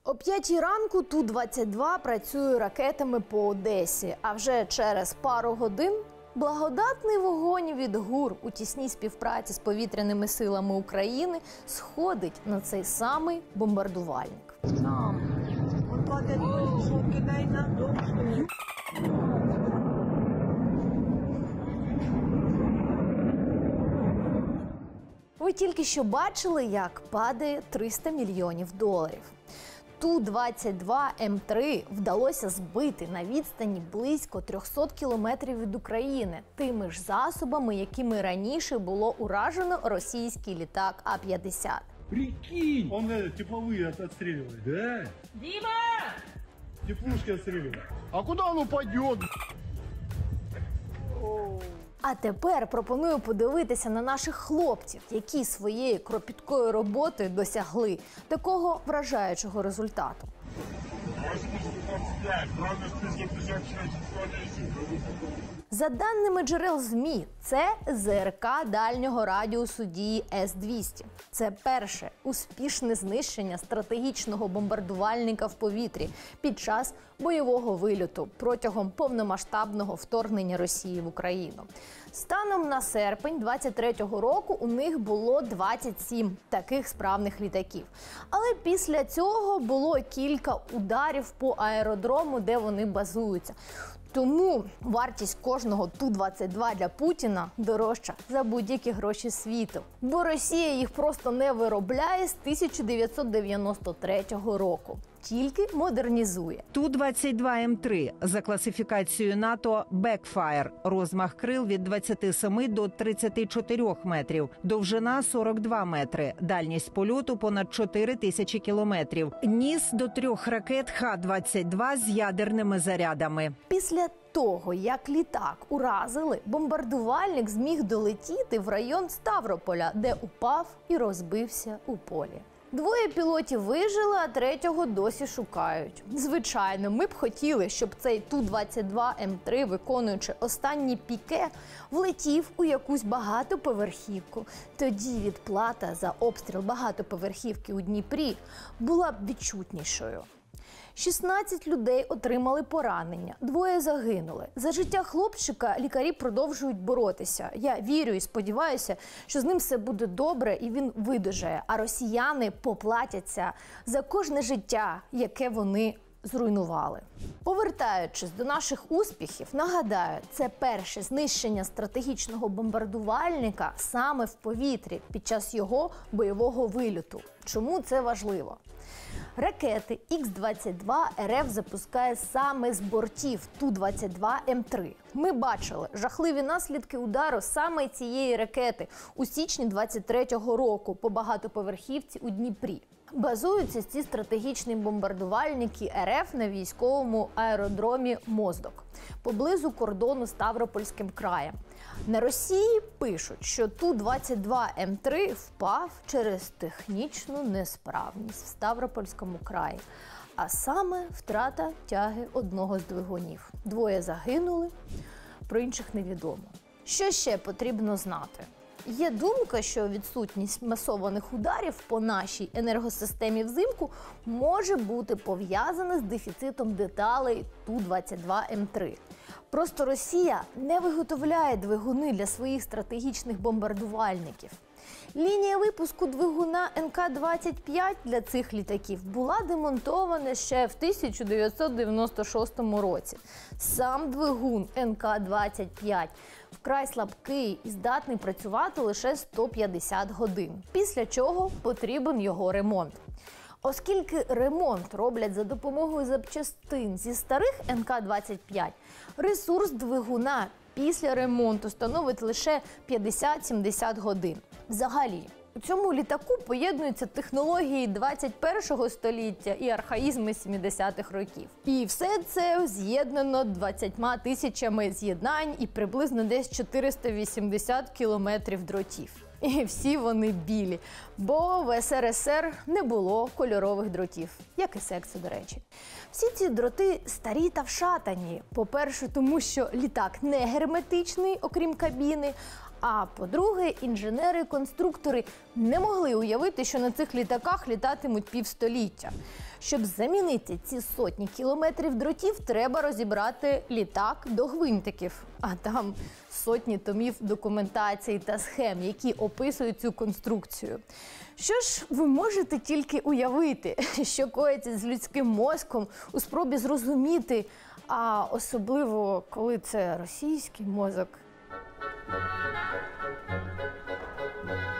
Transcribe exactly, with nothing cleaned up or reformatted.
О п'ятій ранку Ту двадцять два працює ракетами по Одесі, а вже через пару годин благодатний вогонь від ГУР у тісній співпраці з повітряними силами України сходить на цей самий бомбардувальник. Ви тільки що бачили, як падає триста мільйонів доларів. Ту двадцять два М три вдалося збити на відстані близько трьохсот кілометрів від України тими ж засобами, якими раніше було уражено російський літак А п'ятдесят. Прикинь! Он э, тепловые от, отстреливает. Да? Дима! Теплушки отстреливает. А куда он упадет? А тепер пропоную подивитися на наших хлопців, які своєю кропіткою роботою досягли такого вражаючого результату. За даними джерел ЗМІ, це ЗРК дальнього радіусу дії С двісті. Це перше успішне знищення стратегічного бомбардувальника в повітрі під час бойового вильоту протягом повномасштабного вторгнення Росії в Україну. Станом на серпень двадцять третього року у них було двадцять сім таких справних літаків. Але після цього було кілька ударів по аеродрому, де вони базуються. Тому вартість кожного Ту двадцять два для Путіна дорожча за будь-які гроші світу. Бо Росія їх просто не виробляє з тисяча дев'ятсот дев'яносто третього року. Тільки модернізує. Ту двадцять два М три за класифікацією НАТО «Бекфаєр». Розмах крил від двадцяти семи до тридцяти чотирьох метрів. Довжина сорок два метри. Дальність польоту понад чотири тисячі кілометрів. Ніс до трьох ракет Х двадцять два з ядерними зарядами. Після того, як літак уразили, бомбардувальник зміг долетіти в район Ставрополя, де упав і розбився у полі. Двоє пілотів вижили, а третього досі шукають. Звичайно, ми б хотіли, щоб цей Ту двадцять два М три, виконуючи останні піке, влетів у якусь багатоповерхівку. Тоді відплата за обстріл багатоповерхівки у Дніпрі була б відчутнішою. шістнадцять людей отримали поранення, двоє загинули. За життя хлопчика лікарі продовжують боротися. Я вірю і сподіваюся, що з ним все буде добре і він видужає, а росіяни поплатяться за кожне життя, яке вони зруйнували. Повертаючись до наших успіхів, нагадаю, це перше знищення стратегічного бомбардувальника саме в повітрі під час його бойового вильоту. Чому це важливо? Ракети Х двадцять два РФ запускає саме з бортів Ту двадцять два М три. Ми бачили жахливі наслідки удару саме цієї ракети у січні двадцять третього року по багатоповерхівці у Дніпрі. Базуються ці стратегічні бомбардувальники РФ на військовому аеродромі Моздок, поблизу кордону з Ставропольським краєм. На Росії пишуть, що Ту двадцять два М три впав через технічну несправність в Ставропольському краї, а саме втрата тяги одного з двигунів. Двоє загинули, про інших невідомо. Що ще потрібно знати? Є думка, що відсутність масованих ударів по нашій енергосистемі взимку може бути пов'язана з дефіцитом деталей Ту двадцять два М три. Просто Росія не виготовляє двигуни для своїх стратегічних бомбардувальників. Лінія випуску двигуна Н К двадцять п'ять для цих літаків була демонтована ще в тисяча дев'ятсот дев'яносто шостому році. Сам двигун Н К двадцять п'ять вкрай слабкий і здатний працювати лише сто п'ятдесят годин, після чого потрібен його ремонт. Оскільки ремонт роблять за допомогою запчастин зі старих Н К двадцять п'ять, ресурс двигуна після ремонту становить лише п'ятдесят-сімдесят годин. Взагалі, у цьому літаку поєднуються технології двадцять першого століття і архаїзми сімдесятих років. І все це з'єднано двадцятьма тисячами з'єднань і приблизно десь чотириста вісімдесят кілометрів дротів. І всі вони білі, бо в С Р С Р не було кольорових дротів, як і секси, до речі. Всі ці дроти старі та вшатані. По-перше, тому що літак не герметичний, окрім кабіни, а по-друге, інженери-конструктори не могли уявити, що на цих літаках літатимуть півстоліття. Щоб замінити ці сотні кілометрів дротів, треба розібрати літак до гвинтиків. А там сотні томів документації та схем, які описують цю конструкцію. Що ж ви можете тільки уявити, що коїться з людським мозком у спробі зрозуміти, а особливо, коли це російський мозок.